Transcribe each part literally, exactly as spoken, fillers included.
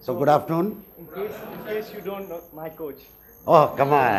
So, good afternoon. In case, in case you don't know, my coach. Oh, come on.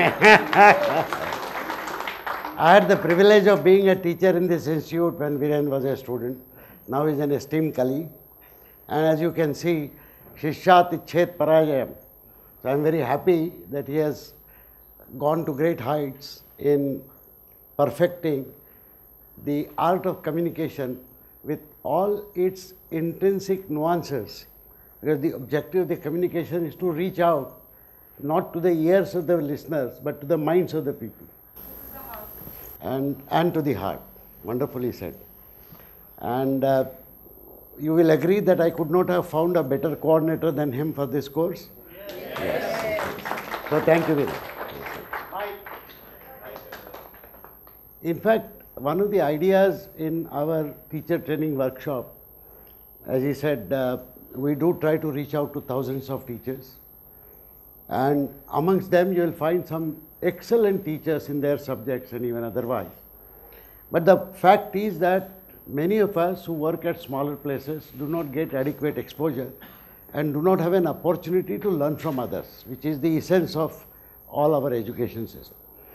I had the privilege of being a teacher in this institute when Viren was a student. Now he's an esteemed colleague. And as you can see, Shishat Ichet Parajayam. So I'm very happy that he has gone to great heights in perfecting the art of communication with all its intrinsic nuances. Because the objective of the communication is to reach out not to the ears of the listeners, but to the minds of the people. And, and to the heart. Wonderfully said. And uh, you will agree that I could not have found a better coordinator than him for this course? Yes. Yes. So thank you very much. In fact, one of the ideas in our teacher training workshop, as he said, uh, we do try to reach out to thousands of teachers. And amongst them, you will find some excellent teachers in their subjects and even otherwise. But the fact is that many of us who work at smaller places do not get adequate exposure and do not have an opportunity to learn from others, which is the essence of all our education system.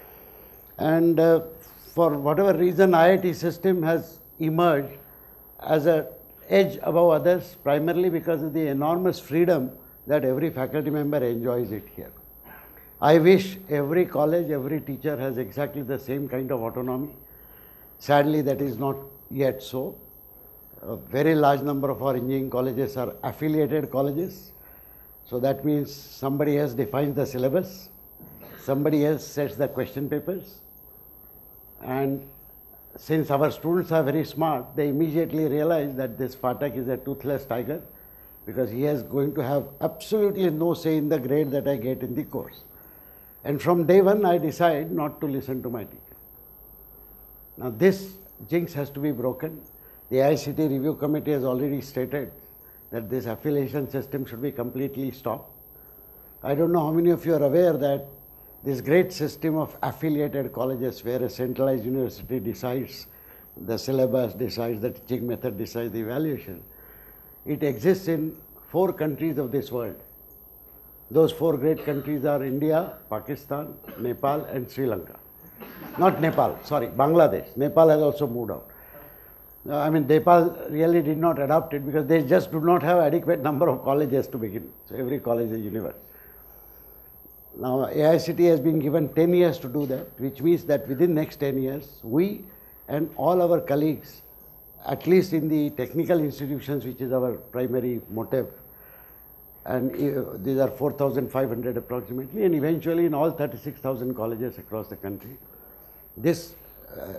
And uh, for whatever reason, I I T system has emerged as an edge above others, primarily because of the enormous freedom that every faculty member enjoys it here. I wish every college, every teacher has exactly the same kind of autonomy. Sadly, that is not yet so. A very large number of our engineering colleges are affiliated colleges. So that means somebody else defines the syllabus, somebody else sets the question papers, and since our students are very smart, they immediately realize that this Phatak is a toothless tiger, because he is going to have absolutely no say in the grade that I get in the course. And from day one, I decide not to listen to my teacher. Now this jinx has to be broken. The I I C T review committee has already stated that this affiliation system should be completely stopped. I don't know how many of you are aware that this great system of affiliated colleges where a centralized university decides the syllabus, decides the teaching method, decides the evaluation, it exists in four countries of this world. Those four great countries are India, Pakistan, Nepal and Sri Lanka. Not Nepal, sorry, Bangladesh. Nepal has also moved out. Uh, I mean, Nepal really did not adopt it because they just do not have adequate number of colleges to begin. So every college is university. Now, A I C T has been given ten years to do that, which means that within next ten years, we and all our colleagues, at least in the technical institutions, which is our primary motive, and uh, these are four thousand five hundred approximately, and eventually in all thirty-six thousand colleges across the country, this uh,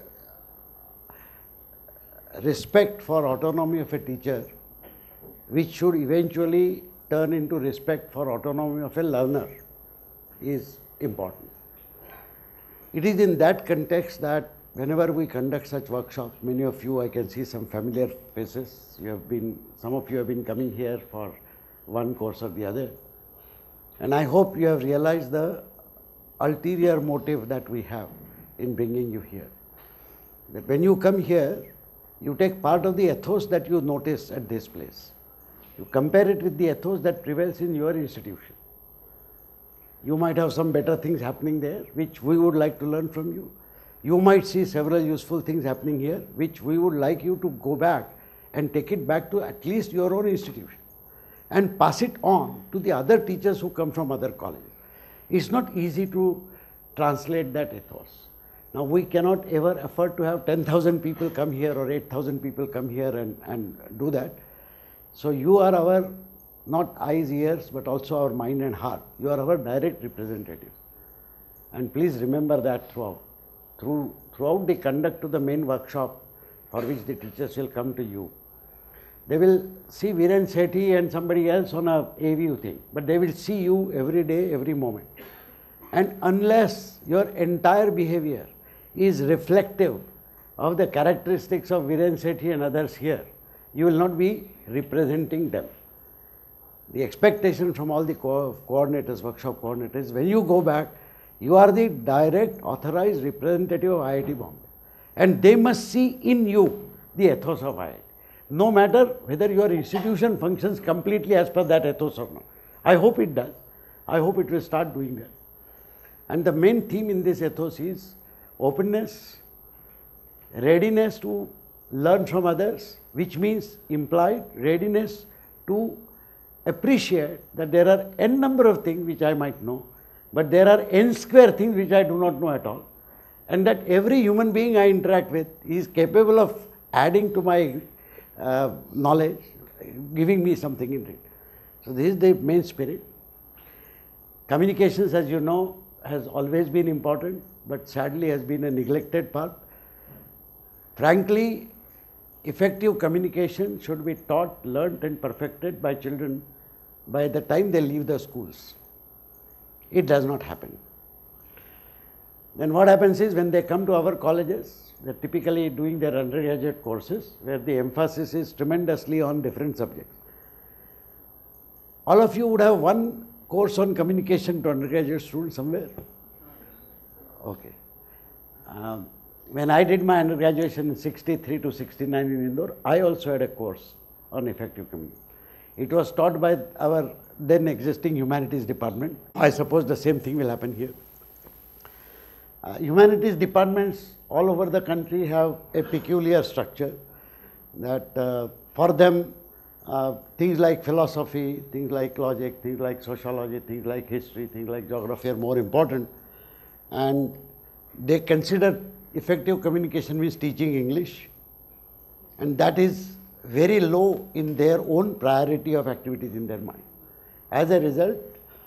respect for autonomy of a teacher, which should eventually turn into respect for autonomy of a learner, is important. It is in that context that whenever we conduct such workshops, many of you, I can see some familiar faces. You have been, some of you have been coming here for one course or the other. And I hope you have realized the ulterior motive that we have in bringing you here. That when you come here, you take part of the ethos that you notice at this place. You compare it with the ethos that prevails in your institution. You might have some better things happening there, which we would like to learn from you. You might see several useful things happening here, which we would like you to go back and take it back to at least your own institution and pass it on to the other teachers who come from other colleges. It's not easy to translate that ethos. Now, we cannot ever afford to have ten thousand people come here or eight thousand people come here and, and do that. So, you are our not eyes, ears, but also our mind and heart. You are our direct representatives. And please remember that throughout. Through, throughout the conduct of the main workshop for which the teachers will come to you. They will see Viren Sethi and somebody else on a A V U thing, but they will see you every day, every moment. And unless your entire behavior is reflective of the characteristics of Viren Sethi and others here, you will not be representing them. The expectation from all the co coordinators, workshop coordinators, when you go back, you are the direct authorized representative of I I T Bombay. And they must see in you the ethos of I I T. no matter whether your institution functions completely as per that ethos or not. I hope it does. I hope it will start doing that. And the main theme in this ethos is openness, readiness to learn from others, which means implied readiness to appreciate that there are n number of things which I might know, but there are n square things which I do not know at all, and that every human being I interact with is capable of adding to my uh, knowledge, giving me something in it. So this is the main spirit. Communications, as you know, has always been important, but sadly has been a neglected part. Frankly, effective communication should be taught, learnt and perfected by children by the time they leave the schools. It does not happen. Then what happens is when they come to our colleges, they are typically doing their undergraduate courses where the emphasis is tremendously on different subjects. All of you would have one course on communication to undergraduate students somewhere? Okay. Um, when I did my undergraduation in sixty-three to sixty-nine in Indore, I also had a course on effective communication. It was taught by our then existing humanities department. I suppose the same thing will happen here. Uh, humanities departments all over the country have a peculiar structure that uh, for them uh, things like philosophy, things like logic, things like sociology, things like history, things like geography are more important, and they consider effective communication means teaching English, and that is very low in their own priority of activities in their mind. As a result,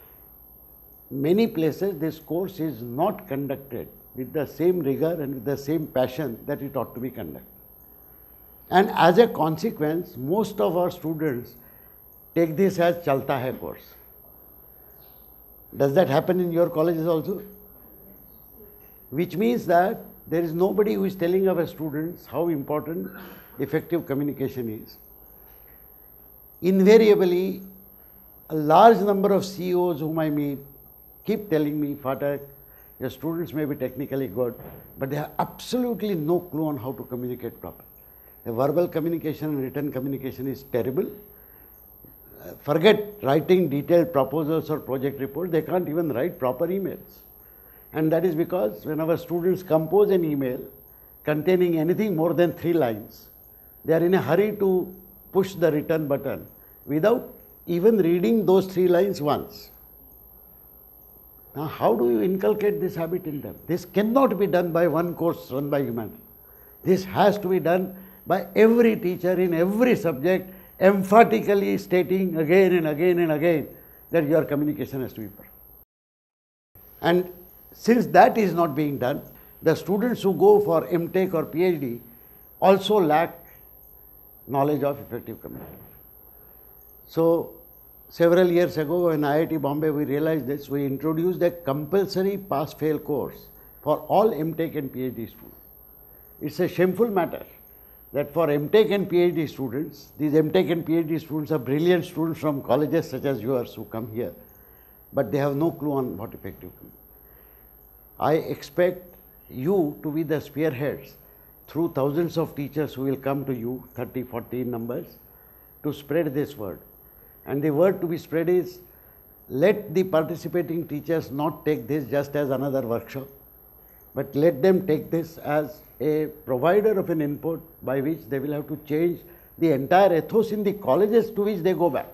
many places this course is not conducted with the same rigor and with the same passion that it ought to be conducted. And as a consequence, most of our students take this as Chalta Hai course. Does that happen in your colleges also? Which means that there is nobody who is telling our students how important effective communication is. Invariably, a large number of C E Os whom I meet keep telling me, Phatak, your students may be technically good, but they have absolutely no clue on how to communicate properly. The verbal communication and written communication is terrible. Uh, forget writing detailed proposals or project reports, they can't even write proper emails. And that is because when our students compose an email containing anything more than three lines, they are in a hurry to push the return button without even reading those three lines once. Now, how do you inculcate this habit in them? This cannot be done by one course run by humanity. This has to be done by every teacher in every subject, emphatically stating again and again and again that your communication has to be perfect. And since that is not being done, the students who go for M Tech or P H D also lack knowledge of effective communication. So, several years ago in I I T Bombay we realized this, we introduced a compulsory pass-fail course for all M Tech and P H D students. It's a shameful matter that for M Tech and P H D students, these M Tech and P H D students are brilliant students from colleges such as yours who come here, but they have no clue on what effective communication. I expect you to be the spearheads through thousands of teachers who will come to you, thirty, forty numbers, to spread this word. And the word to be spread is, let the participating teachers not take this just as another workshop, but let them take this as a provider of an input by which they will have to change the entire ethos in the colleges to which they go back.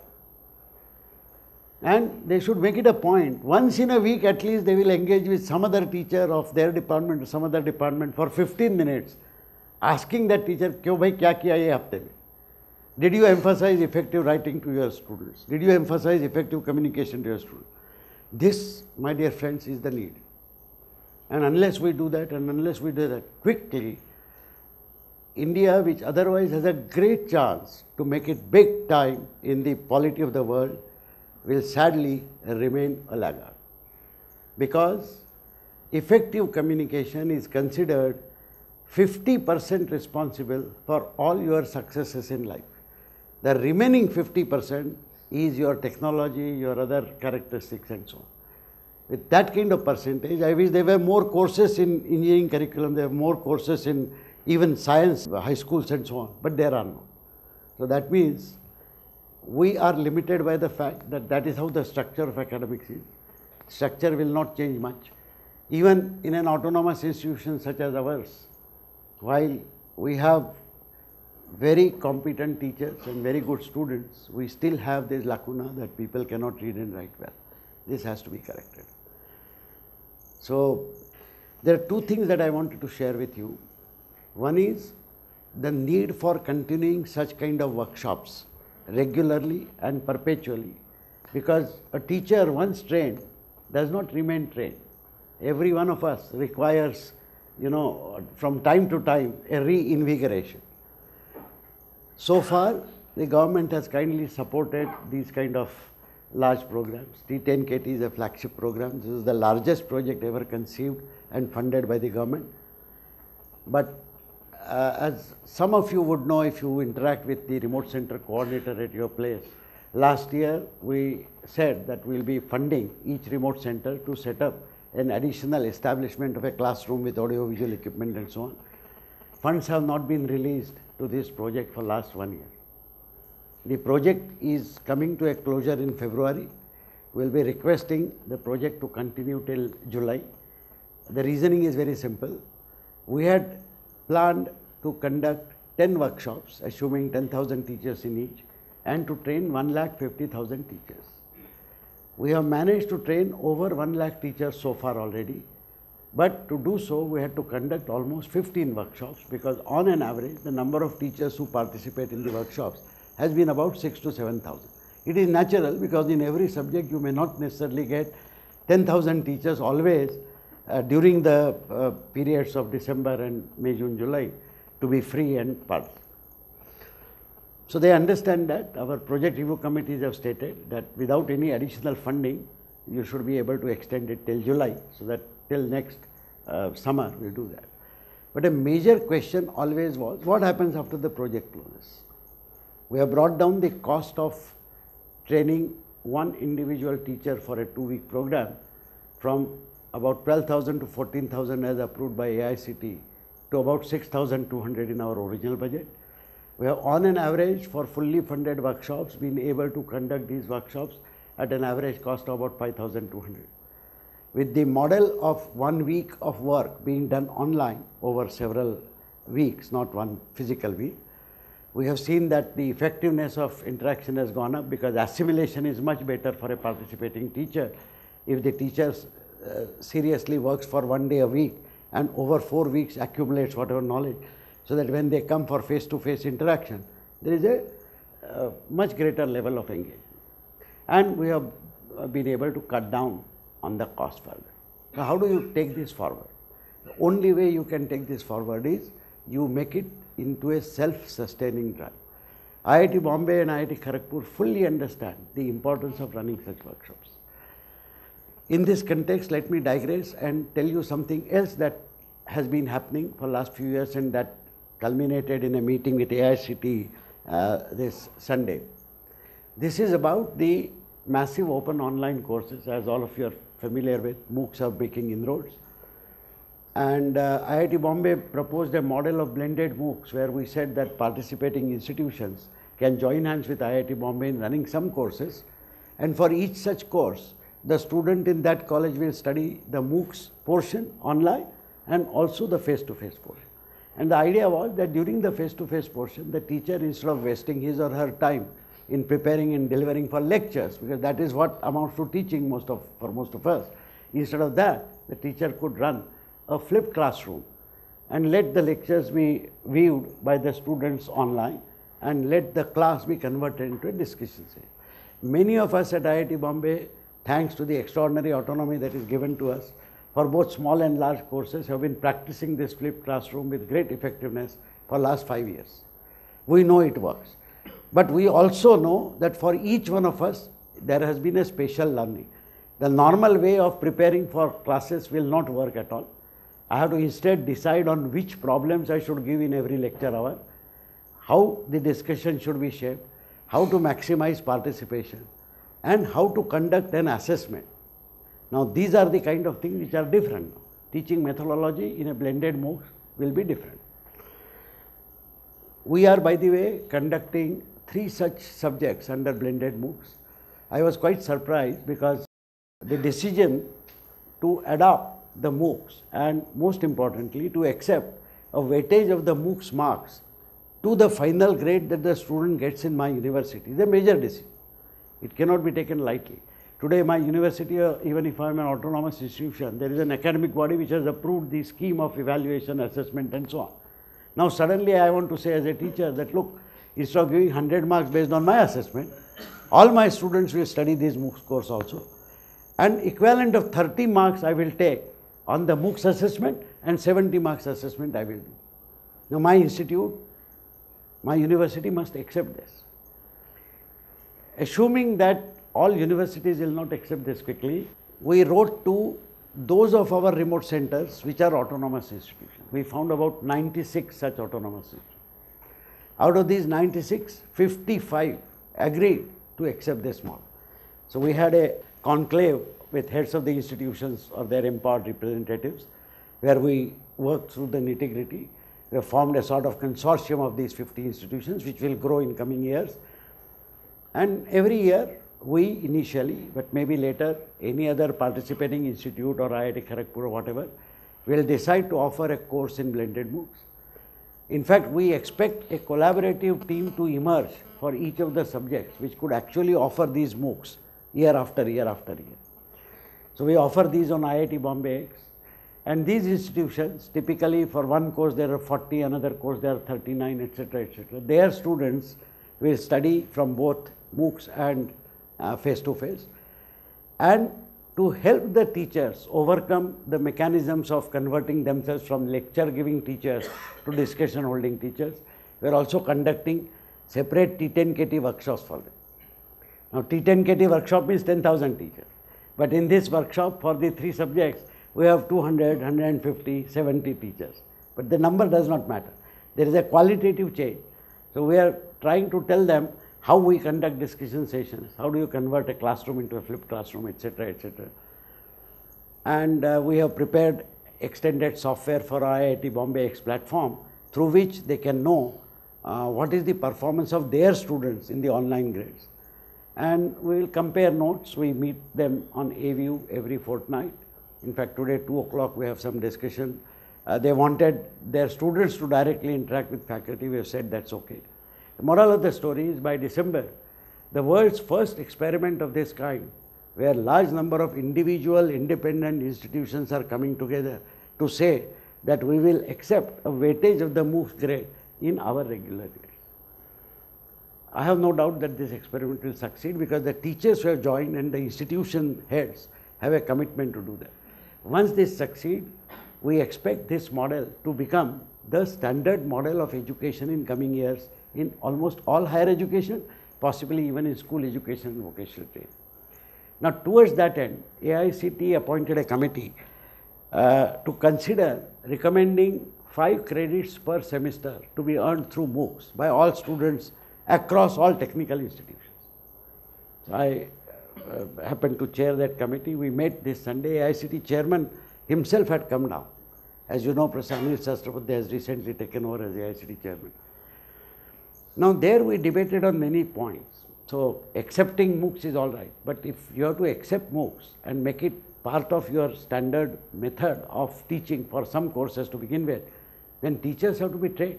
And they should make it a point, once in a week at least they will engage with some other teacher of their department or some other department for fifteen minutes, asking that teacher, "Kyo bhai, kya kiya ye hafte mein? Did you emphasize effective writing to your students? Did you emphasize effective communication to your students?" This, my dear friends, is the need. And unless we do that, and unless we do that quickly, India, which otherwise has a great chance to make it big time in the polity of the world, will sadly remain a laggard. Because effective communication is considered fifty percent responsible for all your successes in life. The remaining fifty percent is your technology, your other characteristics and so on. With that kind of percentage, I wish there were more courses in engineering curriculum, there were more courses in even science, high schools and so on, but there are not. So that means we are limited by the fact that that is how the structure of academics is. Structure will not change much. Even in an autonomous institution such as ours, while we have very competent teachers and very good students, we still have this lacuna that people cannot read and write well. This has to be corrected. So there are two things that I wanted to share with you. One is the need for continuing such kind of workshops regularly and perpetually, because a teacher once trained does not remain trained. Every one of us requires, you know, from time to time a reinvigoration. So far, the government has kindly supported these kind of large programs. T ten K T is a flagship program. This is the largest project ever conceived and funded by the government. But uh, as some of you would know if you interact with the remote center coordinator at your place, last year we said that we will be funding each remote center to set up an additional establishment of a classroom with audio visual equipment and so on. Funds have not been released to this project for last one year. The project is coming to a closure in February. We will be requesting the project to continue till July. The reasoning is very simple. We had planned to conduct ten workshops, assuming ten thousand teachers in each, and to train one lakh fifty thousand teachers. We have managed to train over one lakh teachers so far already. But to do so, we had to conduct almost fifteen workshops, because on an average, the number of teachers who participate in the workshops has been about six to seven thousand. It is natural, because in every subject you may not necessarily get ten thousand teachers always uh, during the uh, periods of December and May, June, July to be free and part. So they understand that. Our project review committees have stated that without any additional funding, you should be able to extend it till July, so that till next uh, summer we will do that. But a major question always was, what happens after the project closes? We have brought down the cost of training one individual teacher for a two-week program from about twelve thousand to fourteen thousand as approved by A I C T to about six thousand two hundred in our original budget. We have on an average for fully funded workshops been able to conduct these workshops at an average cost of about five thousand two hundred. With the model of one week of work being done online over several weeks, not one physical week, we have seen that the effectiveness of interaction has gone up, because assimilation is much better for a participating teacher if the teacher uh, seriously works for one day a week and over four weeks accumulates whatever knowledge, so that when they come for face-to-face interaction, there is a uh, much greater level of engagement. And we have uh, been able to cut down on the cost further. Now, how do you take this forward? The only way you can take this forward is you make it into a self-sustaining drive. I I T Bombay and I I T Kharagpur fully understand the importance of running such workshops. In this context, let me digress and tell you something else that has been happening for last few years, and that culminated in a meeting with A I C T uh, this Sunday. This is about the massive open online courses. As all of you are familiar with, MOOCs are making inroads. And uh, I I T Bombay proposed a model of blended MOOCs, where we said that participating institutions can join hands with I I T Bombay in running some courses, and for each such course, the student in that college will study the MOOCs portion online and also the face-to-face portion. And the idea was that during the face-to-face portion, the teacher, instead of wasting his or her time in preparing and delivering for lectures, because that is what amounts to teaching most of, for most of us, instead of that, the teacher could run a flipped classroom and let the lectures be viewed by the students online and let the class be converted into a discussion session. Many of us at I I T Bombay, thanks to the extraordinary autonomy that is given to us for both small and large courses, have been practicing this flipped classroom with great effectiveness for last five years. We know it works. But we also know that for each one of us, there has been a special learning. The normal way of preparing for classes will not work at all. I have to instead decide on which problems I should give in every lecture hour, how the discussion should be shaped, how to maximize participation, and how to conduct an assessment. Now, these are the kind of things which are different. Teaching methodology in a blended MOOC will be different. we are, by the way, conducting three such subjects under blended MOOCs. I was quite surprised because the decision to adopt the MOOCs and most importantly to accept a weightage of the MOOCs marks to the final grade that the student gets in my university is a major decision. It cannot be taken lightly. Today my university, uh, even if I am an autonomous institution, there is an academic body which has approved the scheme of evaluation, assessment and so on. Now suddenly I want to say as a teacher that look, instead of giving one hundred marks based on my assessment, all my students will study this MOOCs course also, and equivalent of thirty marks I will take on the MOOCs assessment and seventy marks assessment I will do. Now my institute, my university must accept this. Assuming that all universities will not accept this quickly, we wrote to those of our remote centers which are autonomous institutions. We found about ninety-six such autonomous institutions. Out of these ninety-six, fifty-five agreed to accept this model. So we had a conclave with heads of the institutions or their empowered representatives where we worked through the nitty-gritty. We have formed a sort of consortium of these fifty institutions which will grow in coming years. And every year we initially, but maybe later, any other participating institute or I I T Kharagpur or whatever, will decide to offer a course in blended MOOCs. In fact, we expect a collaborative team to emerge for each of the subjects which could actually offer these MOOCs year after year after year. So we offer these on I I T Bombayx, and these institutions, typically for one course there are forty, another course there are thirty-nine, et cetera, et cetera. Their students will study from both MOOCs and uh, face-to-face, and to help the teachers overcome the mechanisms of converting themselves from lecture-giving teachers to discussion-holding teachers, we are also conducting separate T ten K T workshops for them. Now, T ten K T workshop means ten thousand teachers, but in this workshop for the three subjects, we have two hundred, one hundred fifty, seventy teachers, but the number does not matter. There is a qualitative change. So we are trying to tell them how we conduct discussion sessions, how do you convert a classroom into a flipped classroom, et cetera, et cetera. And uh, we have prepared extended software for I I T Bombayx platform through which they can know uh, what is the performance of their students in the online grades. And we will compare notes. We meet them on A view every fortnight. In fact, today two o'clock we have some discussion. Uh, they wanted their students to directly interact with faculty. We have said that's okay. The moral of the story is by December, the world's first experiment of this kind, where large number of individual independent institutions are coming together to say that we will accept a weightage of the MOOCs grade in our regular grades. I have no doubt that this experiment will succeed because the teachers who have joined and the institution heads have a commitment to do that. Once this succeeds, we expect this model to become the standard model of education in coming years in almost all higher education, possibly even in school education and vocational training. Now, towards that end, A I C T appointed a committee uh, to consider recommending five credits per semester to be earned through MOOCs by all students across all technical institutions. So I uh, happened to chair that committee. We met this Sunday. A I C T chairman himself had come down. As you know, Professor Anil Sahasrabudhe has recently taken over as A I C T chairman. Now, there we debated on many points. So, accepting MOOCs is all right, but if you have to accept MOOCs and make it part of your standard method of teaching for some courses to begin with, then teachers have to be trained.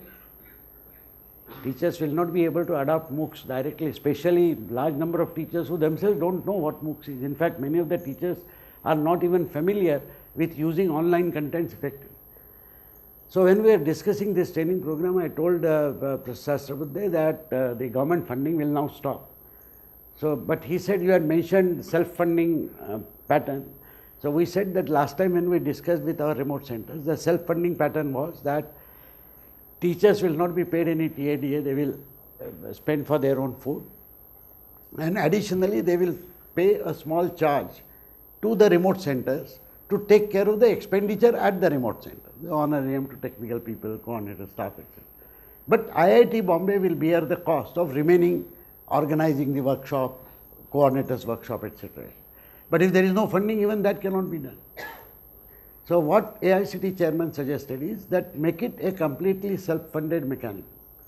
Teachers will not be able to adopt MOOCs directly, especially large number of teachers who themselves don't know what MOOCs is. In fact, many of the teachers are not even familiar with using online contents effectively. So when we were discussing this training program, I told uh, uh, Professor Sahasrabudhe that uh, the government funding will now stop. So, but he said you had mentioned self-funding uh, pattern. So we said that last time when we discussed with our remote centers, the self-funding pattern was that teachers will not be paid any T A D A, they will uh, spend for their own food. And additionally, they will pay a small charge to the remote centers to take care of the expenditure at the remote center, the honorarium to technical people, coordinator, staff, et cetera. But I I T Bombay will bear the cost of remaining organizing the workshop, coordinators workshop, et cetera. But if there is no funding, even that cannot be done. So what A I C T chairman suggested is that make it a completely self-funded mechanism.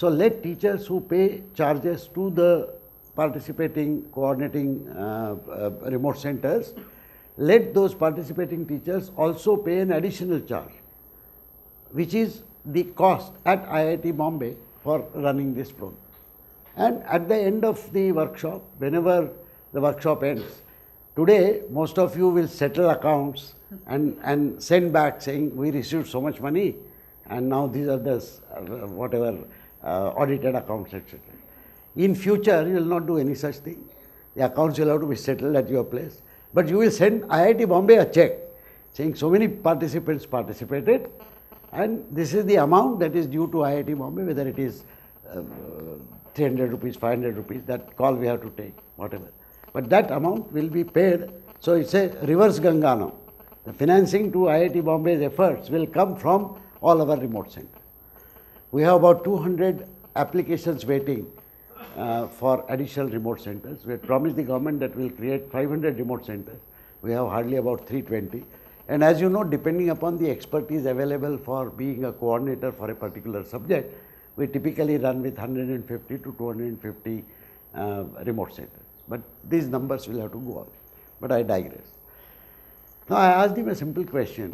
So let teachers who pay charges to the participating, coordinating uh, uh, remote centers, let those participating teachers also pay an additional charge, which is the cost at I I T Bombay for running this program. And at the end of the workshop, whenever the workshop ends, today most of you will settle accounts and, and send back saying we received so much money and now these are the uh, whatever uh, audited accounts, et cetera. In future, you will not do any such thing. The accounts will have to be settled at your place. But you will send I I T Bombay a check saying so many participants participated and this is the amount that is due to I I T Bombay, whether it is uh, three hundred rupees, five hundred rupees, that call we have to take, whatever. But that amount will be paid. So it's a reverse Ganga now. The financing to I I T Bombay's efforts will come from all our remote centers. We have about two hundred applications waiting uh, for additional remote centers. We had promised the government that we will create five hundred remote centers. We have hardly about three hundred twenty. And as you know, depending upon the expertise available for being a coordinator for a particular subject, we typically run with one hundred fifty to two hundred fifty uh, remote centers. But these numbers will have to go up. But I digress. Now I asked him a simple question.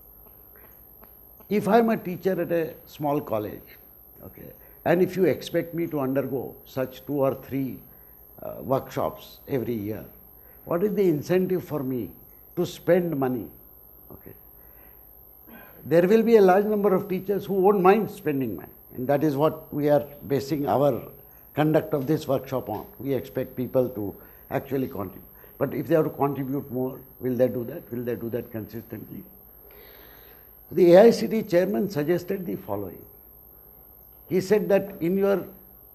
If I am a teacher at a small college, okay, and if you expect me to undergo such two or three uh, workshops every year, what is the incentive for me to spend money? Okay. There will be a large number of teachers who won't mind spending money, and that is what we are basing our conduct of this workshop on. We expect people to actually contribute. But if they have to contribute more, will they do that? Will they do that consistently? The A I C T chairman suggested the following. He said that in your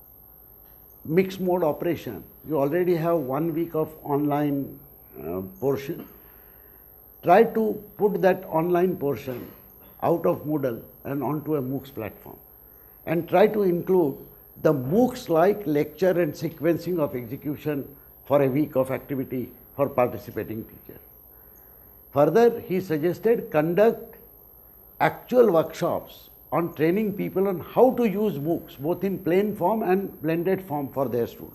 mixed mode operation, you already have one week of online uh, portion. Try to put that online portion out of Moodle and onto a MOOCs platform, and try to include the MOOCs-like lecture and sequencing of execution for a week of activity for participating teachers. Further, he suggested conduct actual workshops on training people on how to use MOOCs, both in plain form and blended form for their students.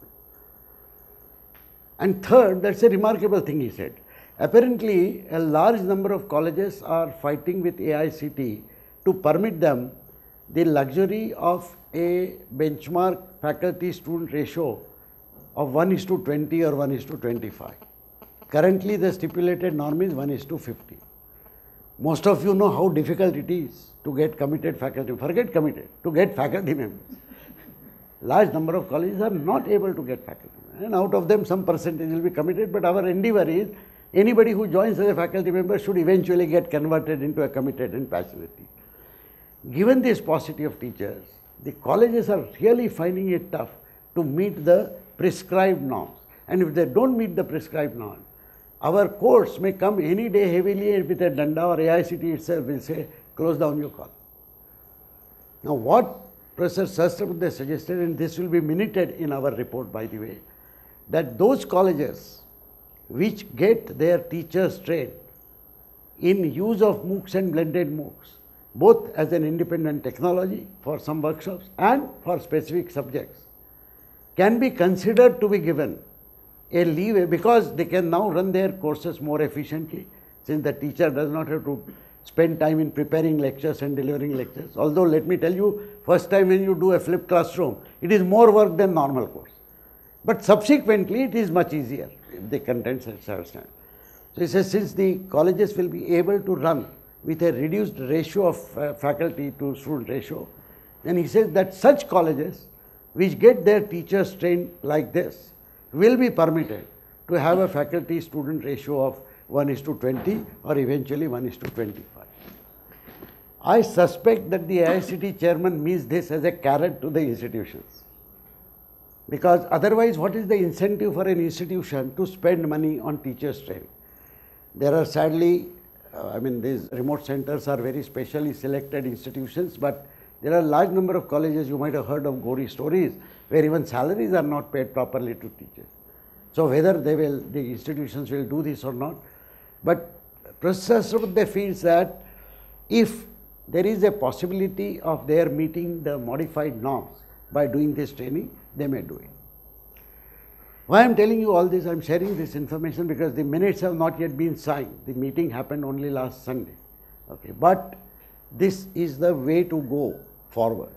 And third, that's a remarkable thing he said. Apparently, a large number of colleges are fighting with A I C T to permit them the luxury of a benchmark faculty-student ratio of one is to twenty or one is to twenty-five. Currently, the stipulated norm is one is to fifty. Most of you know how difficult it is to get committed faculty, forget committed, to get faculty members. Large number of colleges are not able to get faculty members, and out of them some percentage will be committed, but our endeavor is anybody who joins as a faculty member should eventually get converted into a committed and passionate teacher. Given this paucity of teachers, the colleges are really finding it tough to meet the prescribed norms, and if they don't meet the prescribed norms, our courts may come any day heavily with a danda, or A I C T itself will say, close down your college. Now what Professor Sahasrabudhe suggested, and this will be minuted in our report by the way, that those colleges which get their teachers trained in use of MOOCs and blended MOOCs, both as an independent technology for some workshops and for specific subjects, can be considered to be given a leeway, because they can now run their courses more efficiently, since the teacher does not have to spend time in preparing lectures and delivering lectures. Although let me tell you, first time when you do a flipped classroom, it is more work than normal course. But subsequently it is much easier if the contents are understand. So he says, since the colleges will be able to run with a reduced ratio of uh, faculty to student ratio, then he says that such colleges which get their teachers trained like this will be permitted to have a faculty student ratio of one is to twenty or eventually one is to twenty-five. I suspect that the A I C T chairman means this as a carrot to the institutions, because otherwise what is the incentive for an institution to spend money on teachers training? There are sadly, uh, I mean these remote centers are very specially selected institutions, but there are a large number of colleges, you might have heard of gory stories, where even salaries are not paid properly to teachers. So whether they will, the institutions will do this or not, but Professor Sahasrabudhe feels that if there is a possibility of their meeting the modified norms, by doing this training, they may do it. Why I am telling you all this? I am sharing this information because the minutes have not yet been signed. The meeting happened only last Sunday. Okay, but this is the way to go forward.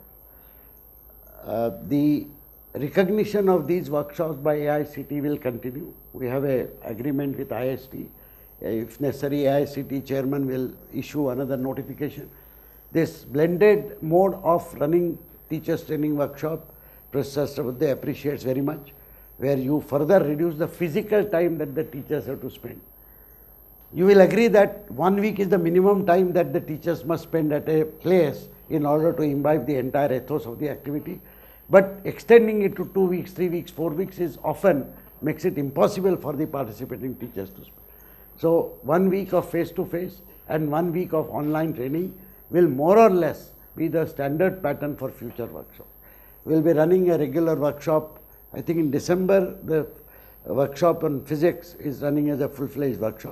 Uh, the recognition of these workshops by A I C T will continue. We have an agreement with I S T. If necessary, A I C T chairman will issue another notification. This blended mode of running teachers training workshop, Professor Srivadde appreciates very much, where you further reduce the physical time that the teachers have to spend. You will agree that one week is the minimum time that the teachers must spend at a place in order to imbibe the entire ethos of the activity. But extending it to two weeks, three weeks, four weeks is often makes it impossible for the participating teachers to spend. So one week of face-to-face and one week of online training will more or less be the standard pattern for future workshops. We will be running a regular workshop. I think in December, the workshop on physics is running as a full-fledged workshop.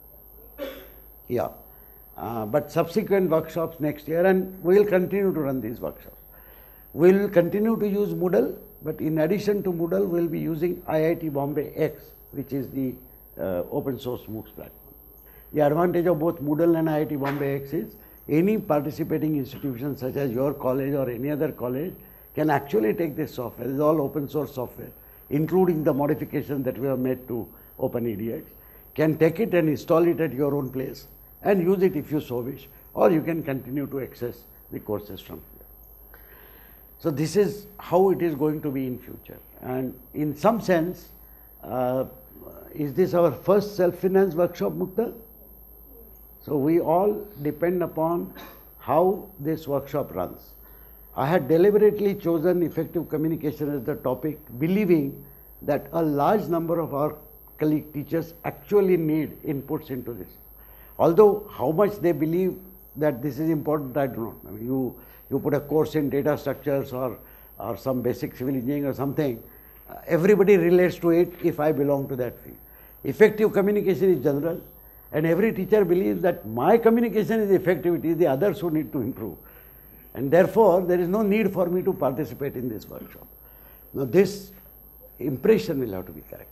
Yeah, uh, but subsequent workshops next year, and we will continue to run these workshops. We will continue to use Moodle, but in addition to Moodle, we will be using I I T Bombayx, which is the uh, open source MOOCs platform. The advantage of both Moodle and I I T Bombayx is any participating institution such as your college or any other college can actually take this software. It is all open source software, including the modifications that we have made to OpenEDX. Can take it and install it at your own place and use it if you so wish, or you can continue to access the courses from here. So this is how it is going to be in future, and in some sense, uh, is this our first self-finance workshop, Mukta? So we all depend upon how this workshop runs. I had deliberately chosen effective communication as the topic, believing that a large number of our colleague teachers actually need inputs into this. Although how much they believe that this is important, I do not. I mean, you, you put a course in data structures or, or some basic civil engineering or something, uh, everybody relates to it if I belong to that field. Effective communication is general, and every teacher believes that my communication is effective, it is the others who need to improve. And therefore, there is no need for me to participate in this workshop. Now, this impression will have to be correct.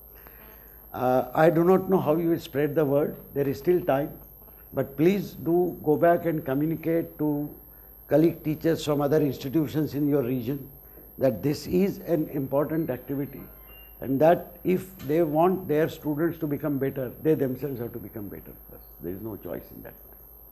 Uh, I do not know how you will spread the word. There is still time, but please do go back and communicate to colleague teachers from other institutions in your region that this is an important activity, and that if they want their students to become better, they themselves have to become better first. There is no choice in that.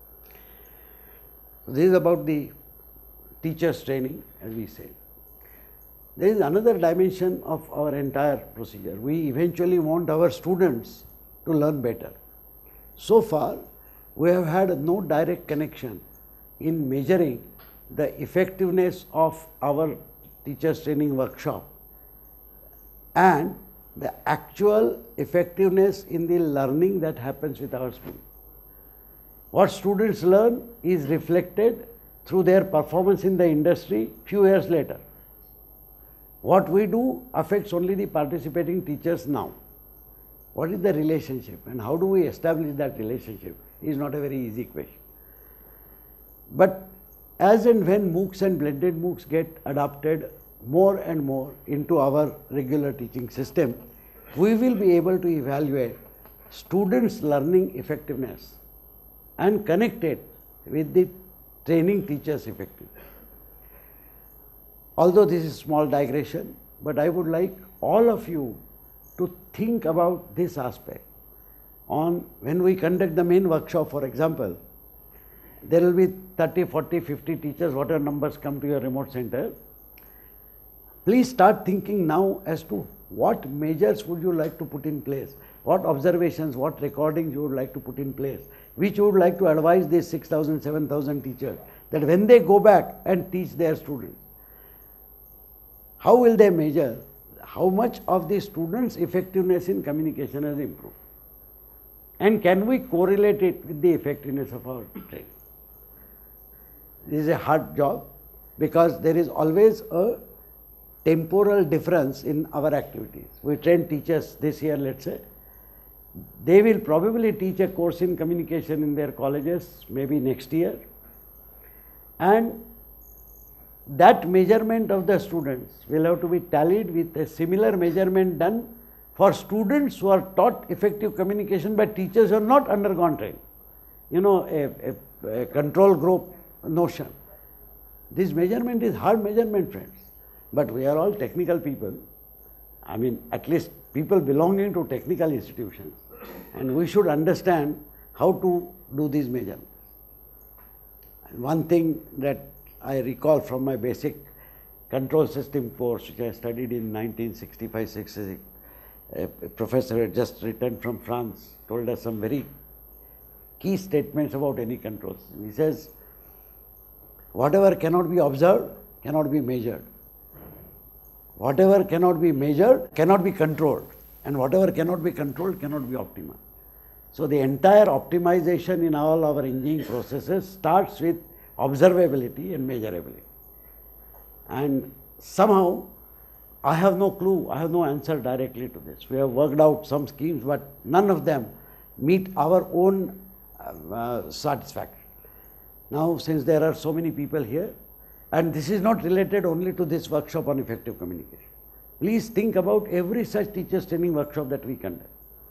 So this is about the teachers training, as we say. There is another dimension of our entire procedure. We eventually want our students to learn better. So far, we have had no direct connection in measuring the effectiveness of our teachers training workshop and the actual effectiveness in the learning that happens with our students. What students learn is reflected through their performance in the industry few years later. What we do affects only the participating teachers now. What is the relationship and how do we establish that relationship is not a very easy question. But as and when MOOCs and blended MOOCs get adopted more and more into our regular teaching system, we will be able to evaluate students' learning effectiveness and connect it with the training teachers' effectiveness. Although this is a small digression, but I would like all of you to think about this aspect. On when we conduct the main workshop, for example, there will be thirty, forty, fifty teachers, whatever numbers come to your remote center. Please start thinking now as to what measures would you like to put in place, what observations, what recordings you would like to put in place, which you would like to advise these six thousand, seven thousand teachers, that when they go back and teach their students, how will they measure how much of the students' effectiveness in communication has improved? And can we correlate it with the effectiveness of our training? This is a hard job because there is always a temporal difference in our activities. We train teachers this year, let's say. They will probably teach a course in communication in their colleges maybe next year. And that measurement of the students will have to be tallied with a similar measurement done for students who are taught effective communication by teachers who have not undergone training. You know, a, a, a control group notion. This measurement is hard measurement, friends. But we are all technical people. I mean, at least people belonging to technical institutions. And we should understand how to do these measurements. And one thing that I recall from my basic control system course, which I studied in nineteen sixty-five sixty-six, a professor had just returned from France, told us some very key statements about any control system. He says, whatever cannot be observed cannot be measured. Whatever cannot be measured cannot be controlled. And whatever cannot be controlled cannot be optimized. So the entire optimization in all our engineering processes starts with observability and measurability. And somehow, I have no clue, I have no answer directly to this. We have worked out some schemes, but none of them meet our own uh, satisfaction. Now, since there are so many people here, and this is not related only to this workshop on effective communication. Please think about every such teachers training workshop that we conduct.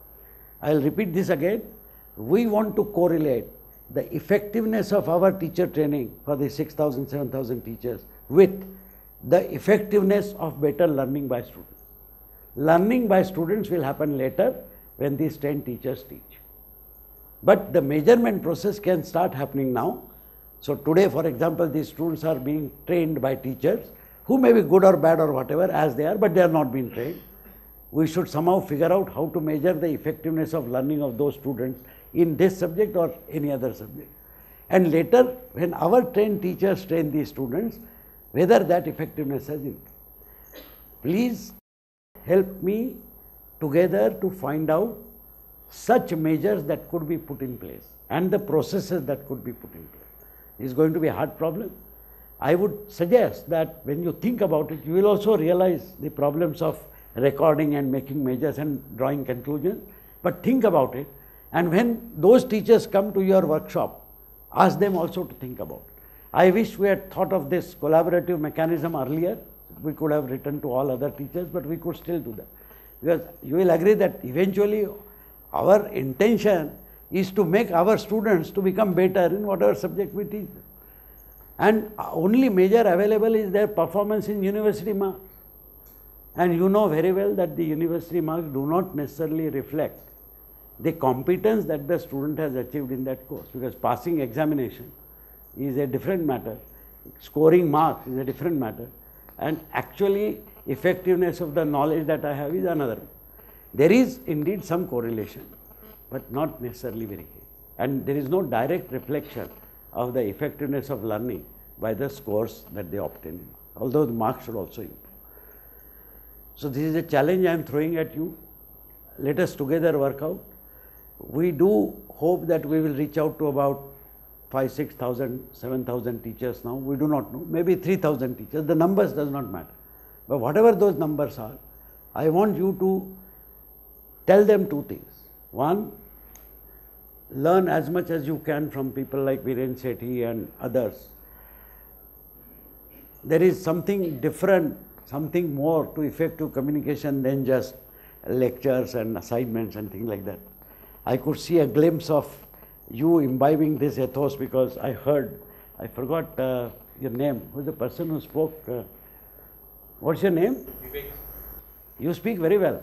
I will repeat this again. We want to correlate the effectiveness of our teacher training for the six thousand, seven thousand teachers with the effectiveness of better learning by students. Learning by students will happen later when these trained teachers teach. But the measurement process can start happening now. So today, for example, these students are being trained by teachers who may be good or bad or whatever as they are, but they are not being trained. We should somehow figure out how to measure the effectiveness of learning of those students in this subject or any other subject. And later, when our trained teachers train these students, whether that effectiveness has improved. Please help me together to find out such measures that could be put in place and the processes that could be put in place. It is going to be a hard problem. I would suggest that when you think about it, you will also realize the problems of recording and making measures and drawing conclusions. But think about it, and when those teachers come to your workshop, ask them also to think about it. I wish we had thought of this collaborative mechanism earlier. We could have written to all other teachers, but we could still do that. Because you will agree that eventually our intention is to make our students to become better in whatever subject we teach them. And only measure available is their performance in university marks. And you know very well that the university marks do not necessarily reflect the competence that the student has achieved in that course, because passing examination is a different matter, scoring marks is a different matter, and actually effectiveness of the knowledge that I have is another. There is indeed some correlation, but not necessarily very high. And there is no direct reflection of the effectiveness of learning by the scores that they obtain, although the marks should also improve. So this is a challenge I am throwing at you. Let us together work out. We do hope that we will reach out to about five, six thousand, seven thousand teachers now. We do not know. Maybe three thousand teachers. The numbers does not matter. But whatever those numbers are, I want you to tell them two things. One, learn as much as you can from people like Viren Sethi and others. There is something different, something more to effective communication than just lectures and assignments and things like that. I could see a glimpse of you imbibing this ethos, because I heard, I forgot uh, your name. Who was the person who spoke? Uh, what's your name? Vivek. You speak very well.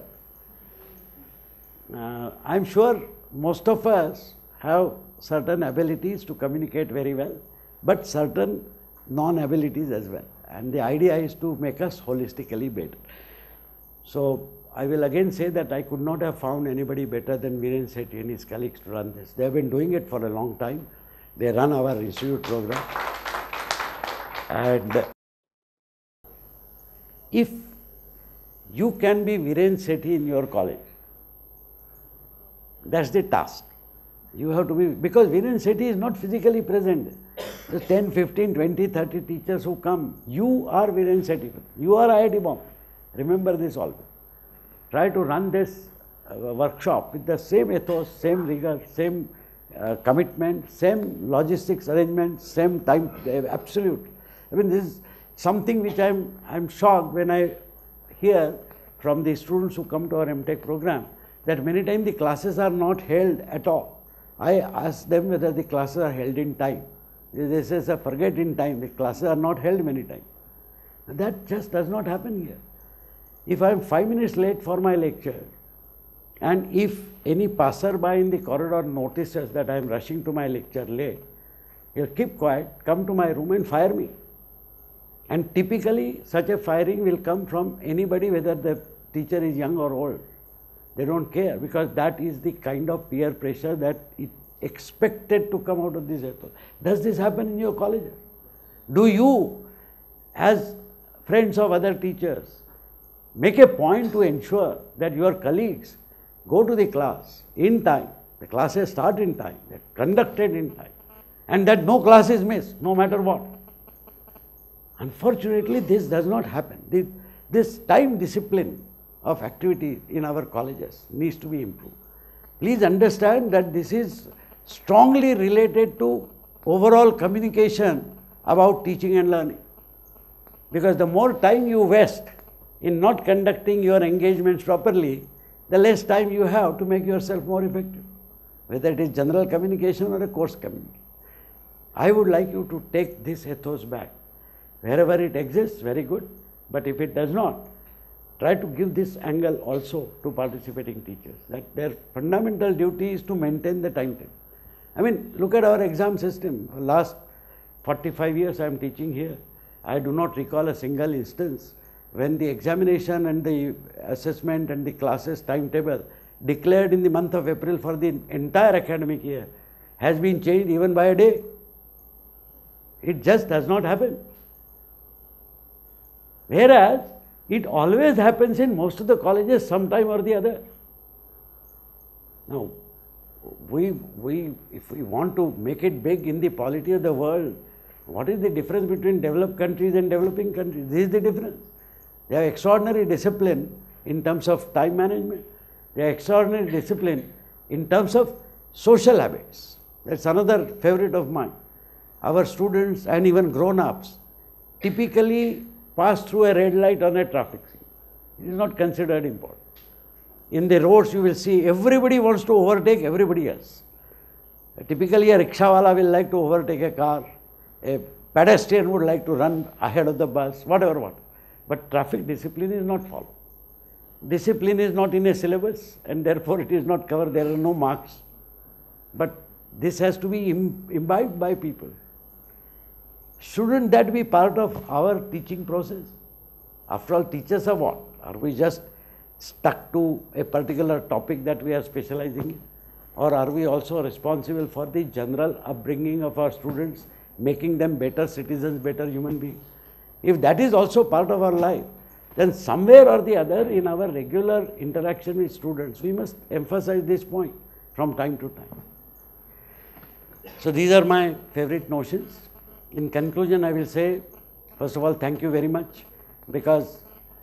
Uh, I'm sure most of us have certain abilities to communicate very well, but certain non-abilities as well. And the idea is to make us holistically better. So I will again say that I could not have found anybody better than Viren Sethi and his colleagues to run this. They have been doing it for a long time. They run our institute program. And if you can be Viren Sethi in your college, that's the task. You have to be, because Viren Sethi is not physically present. The ten, fifteen, twenty, thirty teachers who come, you are Viren Sethi. You are I I T Bombay. Remember this always. Try to run this uh, workshop with the same ethos, same rigor, same uh, commitment, same logistics arrangement, same time, uh, absolute. I mean, this is, something which I'm, I'm shocked when I hear from the students who come to our M Tech program, that many times the classes are not held at all. I ask them whether the classes are held in time. They say, sir, forget in time, the classes are not held many times. And that just does not happen here. If I am five minutes late for my lecture, and if any passerby in the corridor notices that I am rushing to my lecture late, he'll keep quiet, come to my room and fire me. And typically such a firing will come from anybody, whether the teacher is young or old. They don't care, because that is the kind of peer pressure that is expected to come out of this ethos. Does this happen in your colleges? Do you, as friends of other teachers, make a point to ensure that your colleagues go to the class in time, the classes start in time, they're conducted in time, and that no class is missed, no matter what? Unfortunately, this does not happen. This, this time discipline of activity in our colleges needs to be improved. Please understand that this is strongly related to overall communication about teaching and learning. Because the more time you waste in not conducting your engagements properly, the less time you have to make yourself more effective, whether it is general communication or a course communication. I would like you to take this ethos back. Wherever it exists, very good, but if it does not, try to give this angle also to participating teachers, that their fundamental duty is to maintain the timetable. I mean, look at our exam system. For last forty-five years I am teaching here. I do not recall a single instance when the examination and the assessment and the classes timetable declared in the month of April for the entire academic year has been changed even by a day. It just does not happen. Whereas it always happens in most of the colleges sometime or the other. Now, we, we, if we want to make it big in the polity of the world, what is the difference between developed countries and developing countries? This is the difference. They have extraordinary discipline in terms of time management. They have extraordinary discipline in terms of social habits. That's another favorite of mine. Our students and even grown-ups typically pass through a red light on a traffic scene. It is not considered important. In the roads you will see everybody wants to overtake everybody else. Typically a rickshawala will like to overtake a car, a pedestrian would like to run ahead of the bus, whatever, what. But traffic discipline is not followed. Discipline is not in a syllabus and therefore it is not covered, there are no marks. But this has to be imbibed by people. Shouldn't that be part of our teaching process? After all, teachers are what? Are we just stuck to a particular topic that we are specializing in? Or are we also responsible for the general upbringing of our students, making them better citizens, better human beings? If that is also part of our life, then somewhere or the other in our regular interaction with students, we must emphasize this point from time to time. So these are my favorite notions. In conclusion, I will say, first of all, thank you very much, because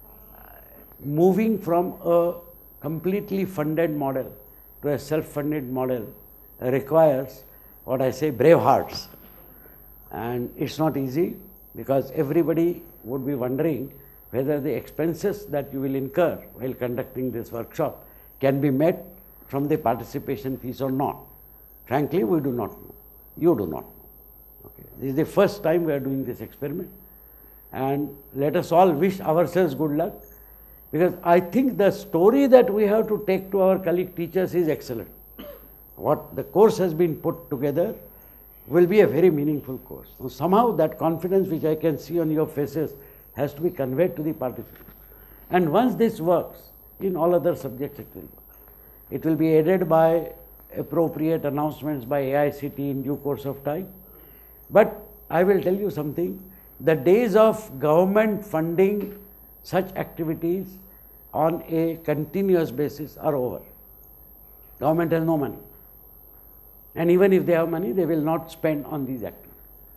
moving from a completely funded model to a self-funded model requires, what I say, brave hearts. And it's not easy, because everybody would be wondering whether the expenses that you will incur while conducting this workshop can be met from the participation fees or not. Frankly, we do not know. You do not know. Okay. This is the first time we are doing this experiment, and let us all wish ourselves good luck, because I think the story that we have to take to our colleague teachers is excellent. What the course has been put together will be a very meaningful course. So somehow that confidence which I can see on your faces has to be conveyed to the participants. And once this works, in all other subjects it will work. It will be aided by appropriate announcements by A I C T in due course of time. But I will tell you something, the days of government funding such activities on a continuous basis are over. Government has no money. And even if they have money, they will not spend on these activities.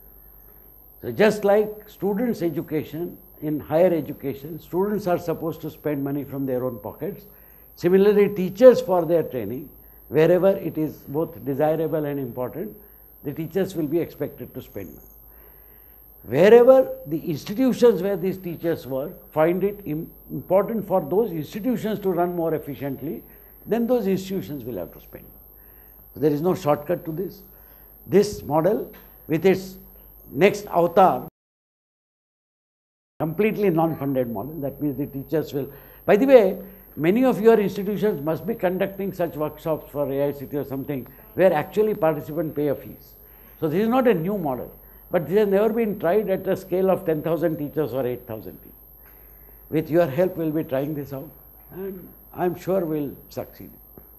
So just like students' education, in higher education, students are supposed to spend money from their own pockets. Similarly, teachers for their training, wherever it is both desirable and important, the teachers will be expected to spend money. wherever the institutions where these teachers work find it im important for those institutions to run more efficiently, then those institutions will have to spend. There is no shortcut to this. This model with its next avatar, completely non-funded model, that means the teachers will. By the way, many of your institutions must be conducting such workshops for A I C T or something where actually participants pay a fees. So this is not a new model, but this has never been tried at a scale of ten thousand teachers or eight thousand teachers. With your help, we will be trying this out, and I am sure we will succeed.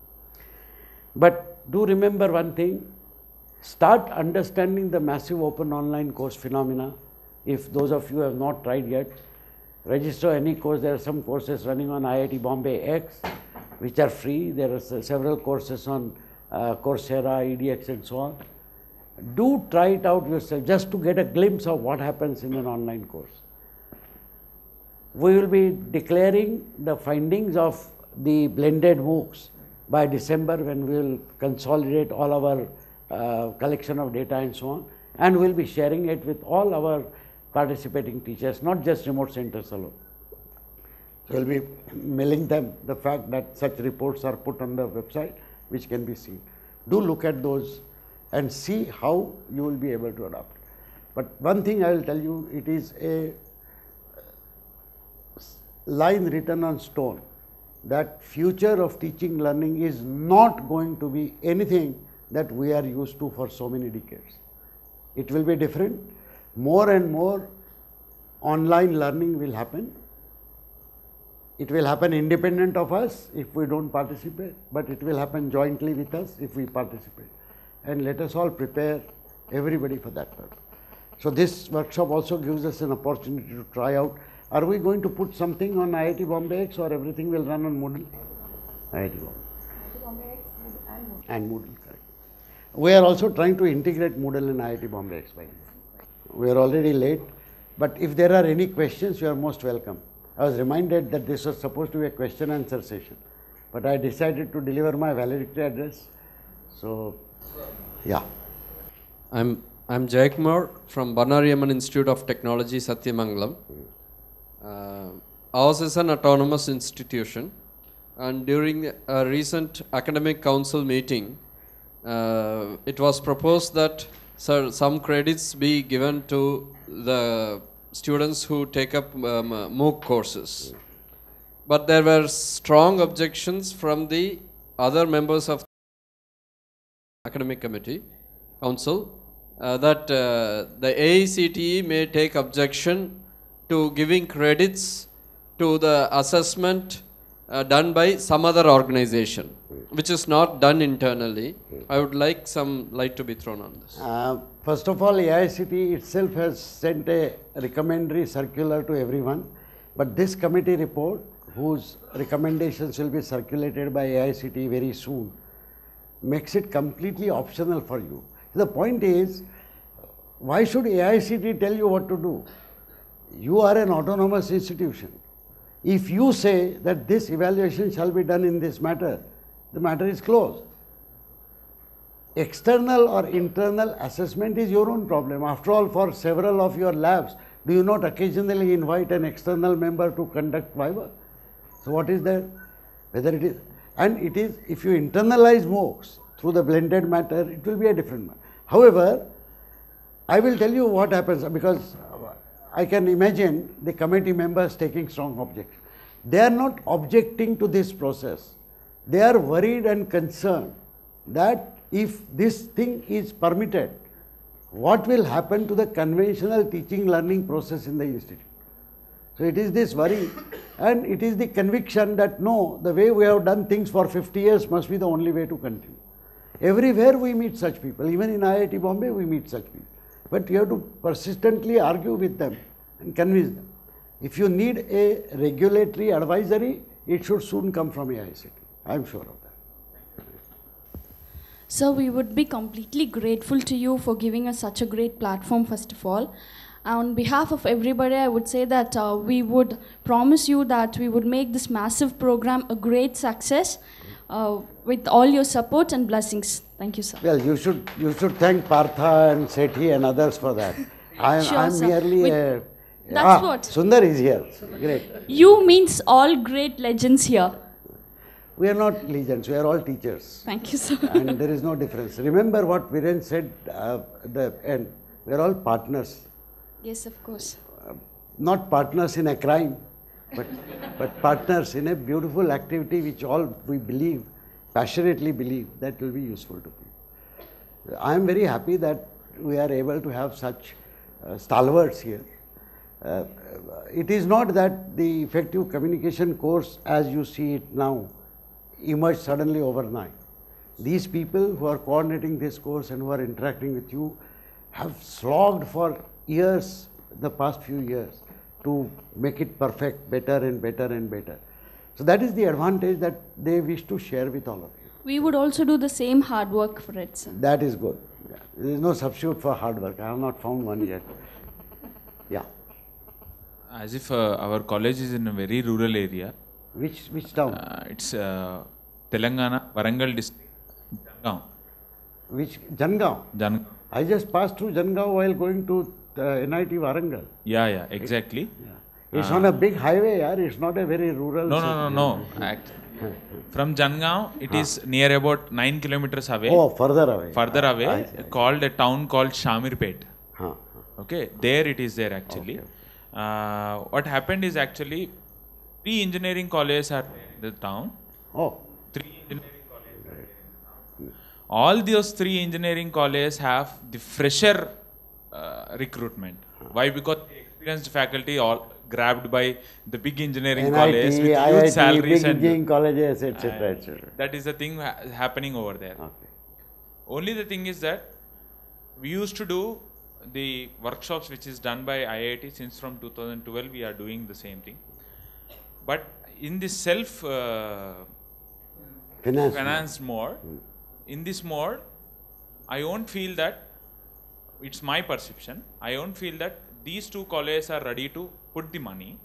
But do remember one thing, start understanding the massive open online course phenomena. If those of you have not tried yet, register any course. There are some courses running on I I T Bombayx, which are free. There are several courses on uh, Coursera, E D X and so on. Do try it out yourself just to get a glimpse of what happens in an online course. We will be declaring the findings of the blended MOOCs by December, when we will consolidate all our uh, collection of data and so on, and we will be sharing it with all our participating teachers, not just remote centers alone. So we will be mailing them the fact that such reports are put on the website, which can be seen. Do look at those and see how you will be able to adopt. But one thing I will tell you, it is a line written on stone that future of teaching learning is not going to be anything that we are used to for so many decades. It will be different. More and more online learning will happen. It will happen independent of us if we don't participate, but it will happen jointly with us if we participate. And let us all prepare everybody for that purpose. So this workshop also gives us an opportunity to try out. Are we going to put something on I I T Bombayx, or everything will run on Moodle? I I T Bombayx and Moodle, correct. We are also trying to integrate Moodle in I I T Bombayx. By we are already late, but if there are any questions, you are most welcome. I was reminded that this was supposed to be a question answer session, but I decided to deliver my valedictory address. So, yeah. I'm I'm Jayakumar from Banariamman Institute of Technology, Satyamangalam. Uh, ours is an autonomous institution, and during a recent academic council meeting, uh, it was proposed that sir, some credits be given to the students who take up um, MOOC courses. But there were strong objections from the other members of the academic committee, council, uh, that uh, the A I C T E may take objection to giving credits to the assessment uh, done by some other organization, which is not done internally. I would like some light to be thrown on this. Uh, first of all, A I C T E itself has sent a recommendatory circular to everyone, but this committee report, whose recommendations will be circulated by A I C T E very soon, makes it completely optional for you. The point is, why should A I C T E tell you what to do? You are an autonomous institution. If you say that this evaluation shall be done in this matter, the matter is closed. External or internal assessment is your own problem. After all, for several of your labs, do you not occasionally invite an external member to conduct viva? So what is there? Whether it is, and it is, if you internalize MOOCs through the blended matter, it will be a different matter. However, I will tell you what happens, because I can imagine the committee members taking strong objection. They are not objecting to this process. They are worried and concerned that if this thing is permitted, what will happen to the conventional teaching learning process in the institute? So it is this worry, and it is the conviction that no, the way we have done things for fifty years must be the only way to continue. Everywhere we meet such people, even in I I T Bombay we meet such people. But you have to persistently argue with them and convince them. If you need a regulatory advisory, it should soon come from A I C T. I am sure of that. So we would be completely grateful to you for giving us such a great platform, first of all. On behalf of everybody, I would say that uh, we would promise you that we would make this massive program a great success uh, with all your support and blessings. Thank you, sir. Well, you should, you should thank Partha and Sethi and others for that. I'm, Sure, I'm sir. merely With- a... That's ah, what. Sundar is here. Great. You means all great legends here. We are not legends, we are all teachers. Thank you, sir. And there is no difference. Remember what Viren said uh, at the end. We are all partners. Yes, of course. Not partners in a crime, but, but partners in a beautiful activity which all we believe, passionately believe, that will be useful to people. I am very happy that we are able to have such uh, stalwarts here. Uh, it is not that the effective communication course as you see it now emerged suddenly overnight. These people who are coordinating this course and who are interacting with you have slogged for years, the past few years, to make it perfect, better and better and better. So that is the advantage that they wish to share with all of you. We would also do the same hard work for it, sir. That is good. Yeah. There is no substitute for hard work. I have not found one yet. Yeah. As if uh, our college is in a very rural area. Which, which town? Uh, it's uh, Telangana, Warangal district, Jangaon. Which? Jangaon. Jan I just passed through Jangaon while going to uh, N I T Warangal. yeah, yeah, exactly. Yeah. It's on a big highway, yaar. It's not a very rural. No, no, no, no. Act From Jangaon, it is near about nine kilometers away. Oh, further away. Further away, I see, I see. called a town called Shamirpet. Huh. Okay, there it is there actually. Okay. Uh, what happened is actually three engineering colleges are in the town. Oh. Three engineering colleges. All those three engineering colleges have the fresher uh, recruitment. Why? Because the experienced faculty all grabbed by the big engineering N I colleges T, with I I huge T, salaries big and engineering colleges, et cetera, et cetera. that is the thing ha happening over there. Okay. Only the thing is that we used to do the workshops which is done by I I T since from two thousand twelve we are doing the same thing. But in this self uh, Finance. finance mode, in this mode, I won't feel that, it's my perception, I won't feel that these two colleges are ready to put the money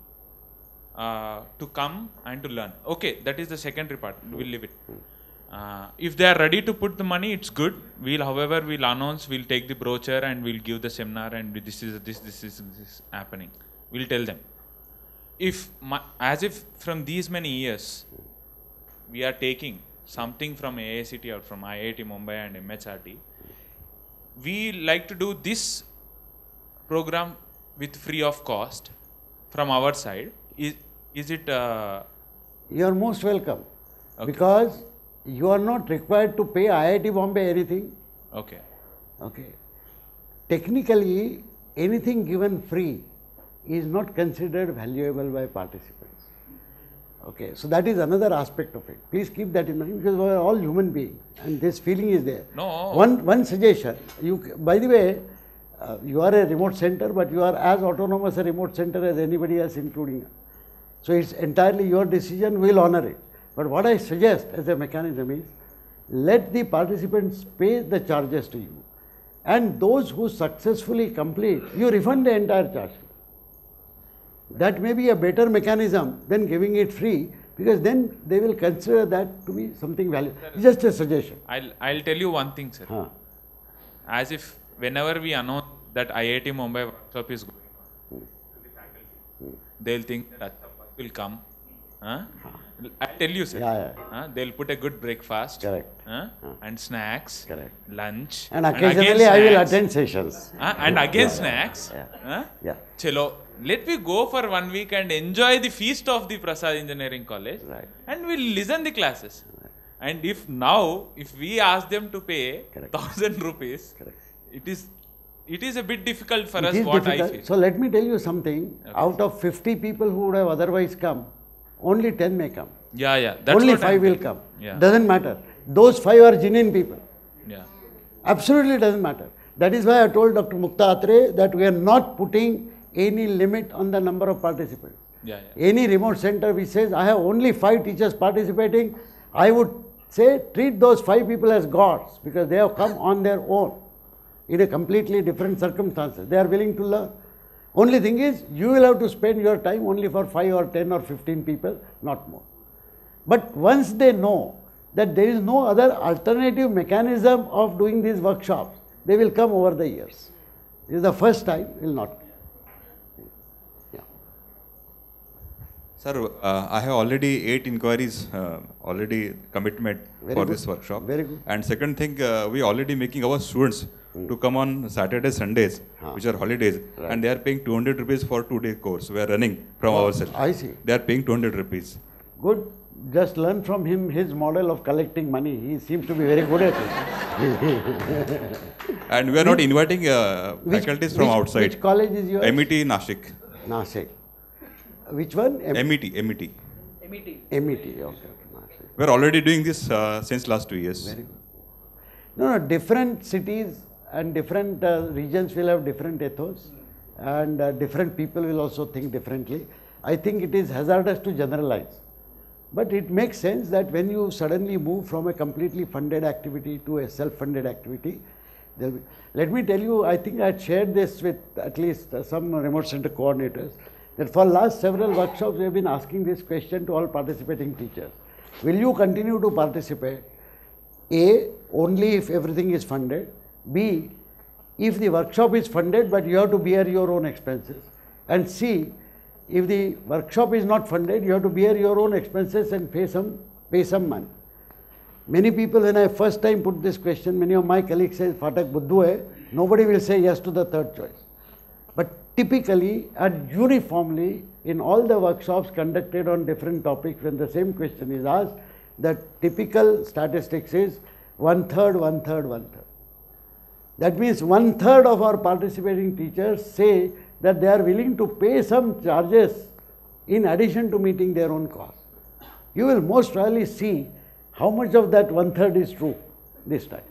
uh, to come and to learn. Okay, that is the secondary part, we'll leave it. Uh, if they are ready to put the money, it's good. We'll, however, we'll announce, we'll take the brochure and we'll give the seminar and this is this, this is this is happening. We'll tell them. If, my, as if from these many years, we are taking something from A I C T or from I I T Bombay and M H R T, we like to do this program with free of cost from our side. Is, is it... Uh, You are most welcome. Okay. Because you are not required to pay I I T Bombay anything. okay. Okay. Technically, anything given free is not considered valuable by participants. Okay. So that is another aspect of it. Please keep that in mind because we are all human beings and this feeling is there. No. One, one suggestion. You, by the way, uh, you are a remote center, but you are as autonomous a remote center as anybody else, including us. So it's entirely your decision. We'll honor it. But what I suggest as a mechanism is, let the participants pay the charges to you. And those who successfully complete, you refund the entire charge. That may be a better mechanism than giving it free, because then they will consider that to be something valuable. Just a suggestion. I'll, I'll tell you one thing, sir. Huh. As if whenever we announce that I I T Bombay workshop is going on to the faculty, they'll think that will come. Huh? I tell you, sir. Yeah, yeah. Huh? They'll put a good breakfast. Correct. Huh? Huh. And snacks. Correct. Lunch. And again occasionally I will snacks. attend sessions. Huh? And again snacks. Yeah. Huh? Yeah. Chalo, let me go for one week and enjoy the feast of the Prasad Engineering College. Right. And we'll listen the classes. And if now, if we ask them to pay Correct. thousand rupees, Correct. it is it is a bit difficult for It us is what difficult. I feel. So let me tell you something. Okay. Out of fifty people who would have otherwise come, only ten may come. Yeah, yeah. That's only what five I'm will telling. come. Yeah. Doesn't matter. Those five are genuine people. Yeah. Absolutely doesn't matter. That is why I told Doctor Mukta Atre that we are not putting any limit on the number of participants. Yeah, yeah. Any remote center which says, I have only five teachers participating, I would say treat those five people as gods because they have come on their own in a completely different circumstances. They are willing to learn. Only thing is, you will have to spend your time only for five or ten or fifteen people, not more. But once they know that there is no other alternative mechanism of doing these workshops, they will come over the years. This is the first time, will not. Yeah. Sir, uh, I have already eight inquiries, uh, already commitment Very for good. this workshop. Very good. And second thing, uh, we already making our students Hmm. to come on Saturdays, Sundays, Ah. which are holidays, Right. and they are paying two hundred rupees for two day course. We are running from Oh, ourselves. I see. They are paying two hundred rupees. Good. Just learn from him his model of collecting money. He seems to be very good at it. And we are not inviting uh, Which- faculties from which- outside. Which college is yours? M E T Nashik. Nashik. Which one? M E T, M E T. M E T. Okay, okay. Nashik. We are already doing this uh, since last two years. Very good. No, no, different cities and different uh, regions will have different ethos, and uh, different people will also think differently. I think it is hazardous to generalize. But it makes sense that when you suddenly move from a completely funded activity to a self-funded activity, there will be, let me tell you, I think I had shared this with at least uh, some remote center coordinators, that for last several workshops we have been asking this question to all participating teachers. Will you continue to participate? A, only if everything is funded. B, if the workshop is funded but you have to bear your own expenses. And C, if the workshop is not funded, you have to bear your own expenses and pay some, pay some money. Many people, when I first time put this question, many of my colleagues say, Phatak buddhu hai, nobody will say yes to the third choice. But typically and uniformly in all the workshops conducted on different topics, when the same question is asked, the typical statistics is one third, one third, one third. That means one third of our participating teachers say that they are willing to pay some charges in addition to meeting their own costs. You will most rarely see how much of that one third is true this time.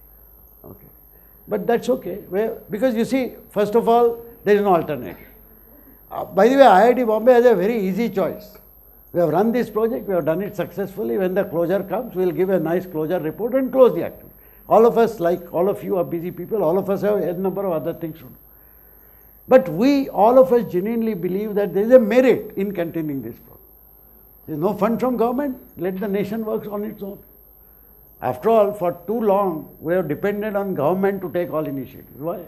Okay. But that's okay, well, because you see, first of all, there is no alternative. Uh, by the way, I I T Bombay has a very easy choice. We have run this project, we have done it successfully. When the closure comes, we will give a nice closure report and close the activity. All of us, like all of you are busy people, all of us have a number of other things to do. But we, all of us genuinely believe that there is a merit in continuing this program. There is no fund from government, let the nation work on its own. After all, for too long, we have depended on government to take all initiatives. Why?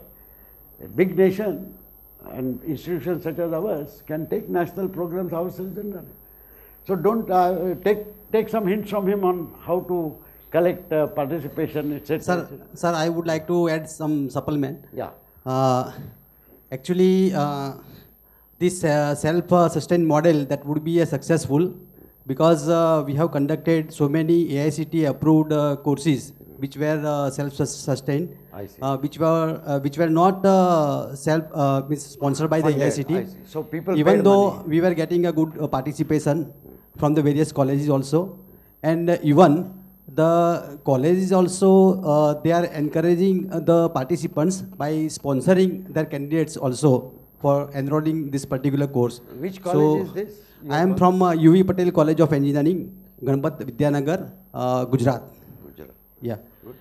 A big nation and institutions such as ours can take national programs ourselves and run it. So don't uh, take, take some hints from him on how to collect uh, participation, et cetera. Sir, sir, I would like to add some supplement. Yeah. Uh, actually, uh, this uh, self-sustained model that would be a successful because uh, we have conducted so many A I C T approved uh, courses which were uh, self-sustained, I see. uh, which were uh, which were not uh, self uh, sponsored by the Funded, A I C T. I see. So people even paid though money. we were getting a good uh, participation from the various colleges also, and uh, even the colleges also uh, they are encouraging uh, the participants by sponsoring their candidates also for enrolling this particular course. Which So, college is this? Your I am college? from uh, U V Patel College of Engineering, Ganpat Vidyanagar, uh, Gujarat. Gujarat. Yeah.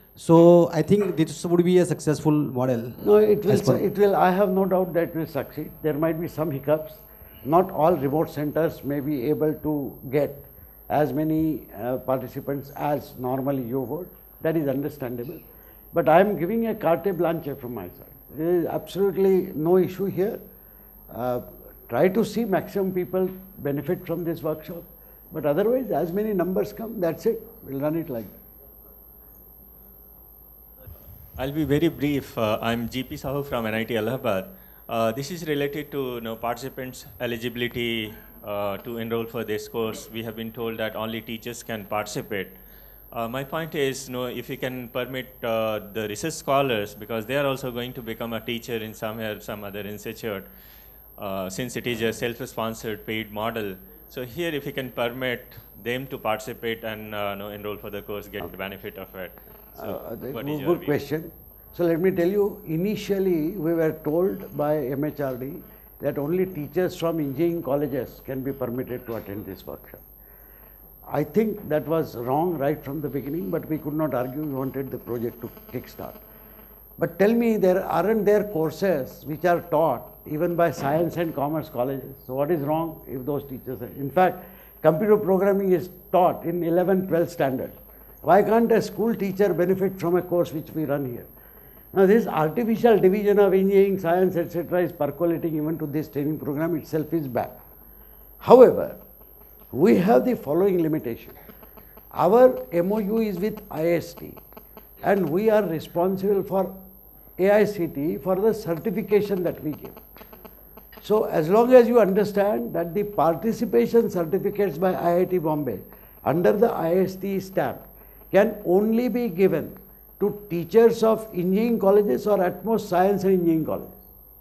So I think this would be a successful model. No, it will, as per- it will, I have no doubt that it will succeed. There might be some hiccups. Not all remote centers may be able to get as many uh, participants as normally you would. That is understandable. But I am giving a carte blanche from my side. There is absolutely no issue here. Uh, try to see maximum people benefit from this workshop. But otherwise, as many numbers come, that's it. We'll run it like that. I'll be very brief. Uh, I'm G P Sahu from N I T Allahabad. Uh, this is related to you know, participants' eligibility uh, to enroll for this course. We have been told that only teachers can participate. Uh, my point is, you know, if you can permit uh, the research scholars, because they are also going to become a teacher in somewhere, some other institute, uh, since it is a self-sponsored paid model. So here, if you can permit them to participate and uh, you know, enroll for the course, get the benefit of it. So Uh, what good is your good view? question. So let me tell you, initially we were told by M H R D that only teachers from engineering colleges can be permitted to attend this workshop. I think that was wrong right from the beginning, but we could not argue. We wanted the project to kickstart. But tell me, there aren't there courses which are taught even by science and commerce colleges. So what is wrong if those teachers are? In fact, computer programming is taught in eleventh, twelfth standard. Why can't a school teacher benefit from a course which we run here? Now this artificial division of engineering, science, et cetera is percolating even to this training program itself is bad. However, we have the following limitation. Our M O U is with I S T and we are responsible for A I C T E for the certification that we give. So as long as you understand that the participation certificates by I I T Bombay under the I S T stamp can only be given to teachers of engineering colleges or at most science and engineering colleges.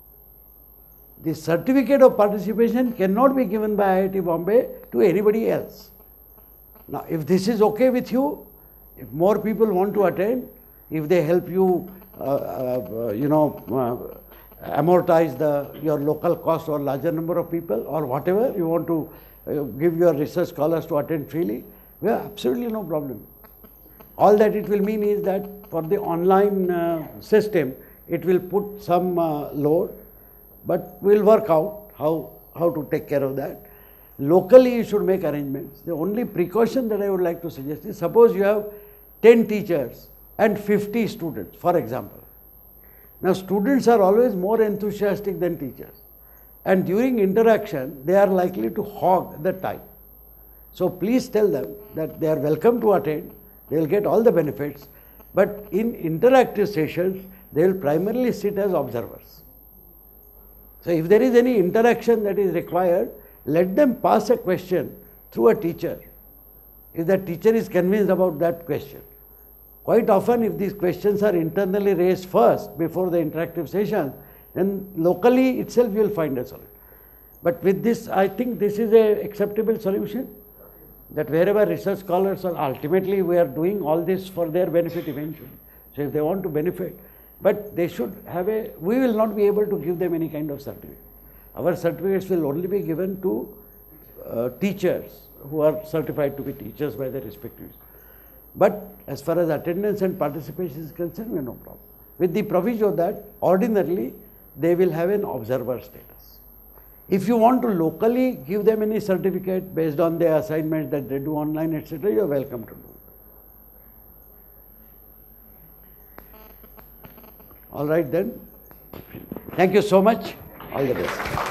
The certificate of participation cannot be given by I I T Bombay to anybody else. Now, if this is okay with you, if more people want to attend, if they help you, uh, uh, you know, uh, amortize the your local cost or larger number of people or whatever, you want to uh, give your research scholars to attend freely, we have absolutely no problem. All that it will mean is that for the online uh, system, it will put some uh, load, but we'll work out how, how to take care of that. Locally, you should make arrangements. The only precaution that I would like to suggest is, suppose you have ten teachers and fifty students, for example. Now, students are always more enthusiastic than teachers. And during interaction, they are likely to hog the time. So, please tell them that they are welcome to attend, they will get all the benefits, but in interactive sessions, they will primarily sit as observers. So, if there is any interaction that is required, let them pass a question through a teacher, if the teacher is convinced about that question. Quite often, if these questions are internally raised first before the interactive session, then locally itself you will find a solution. But with this, I think this is an acceptable solution, that wherever research scholars are, ultimately we are doing all this for their benefit eventually. So if they want to benefit, but they should have a, we will not be able to give them any kind of certificate. Our certificates will only be given to uh, teachers who are certified to be teachers by their respective. But as far as attendance and participation is concerned, we have no problem. With the proviso that ordinarily they will have an observer status. If you want to locally give them any certificate based on their assignments that they do online, et cetera, you are welcome to do it. All right then. Thank you so much. All the best.